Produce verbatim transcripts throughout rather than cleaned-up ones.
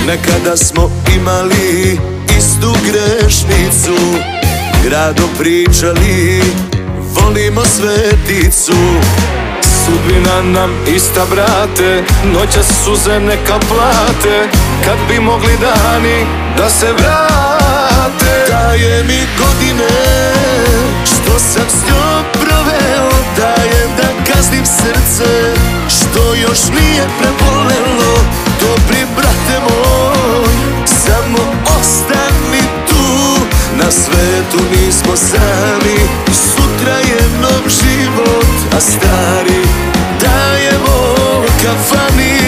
Nekada smo imali istu grešnicu, grado pričali, volimo sveticu. Sudbina nam ista, brate, noćas suze neka plate, kad bi mogli dani da se vrate. Daje mi godine što sam s njom proveo, dajem da kaznim srce što još nije prebolelo. Dobri brate moj, samo ostani tu, na svetu nismo sami, sutra je nov život, a stari dajemo kafani.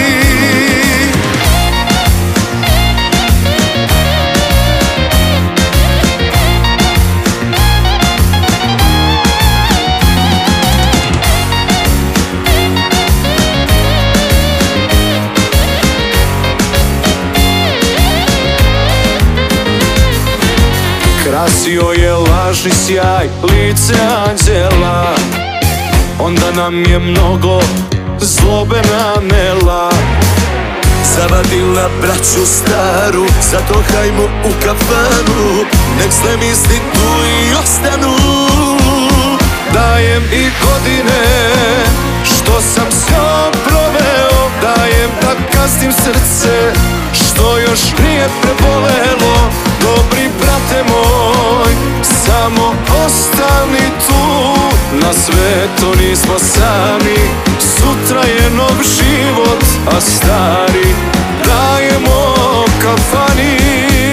Krasio je lažni sjaj lice anđela, onda nam je mnogo zlobe nanela. Zavadila braću staru, zato hajmo u kafanu, nek sve misli tu i ostanu. Dajem i godine što sam s njom proveo, dajem da kaznim srce što još nije prebolelo. Dobri brate moj, samo ostani tu, na svetu nismo sami, sutra je nov život, a stari dajemo kafani.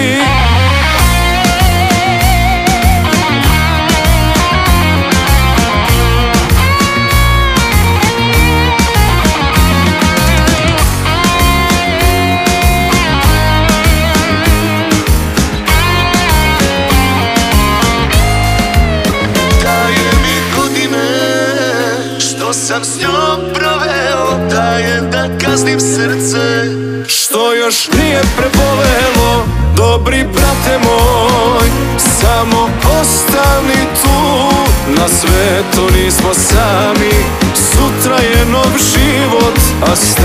Sam s njom proveo, dajem da kaznim srce što još nije prebolelo. Dobri brate moj, samo ostani tu, na svetu nismo sami, sutra je nov život, a